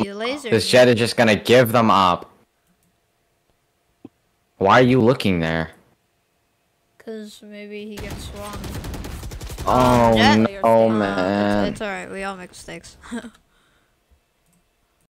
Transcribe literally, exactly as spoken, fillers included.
He lasered This me. Jet is just gonna give them up. Why are you looking there? Cause maybe he gets swung. Oh Jet. no, Uh, man. It's, it's alright, we all make mistakes.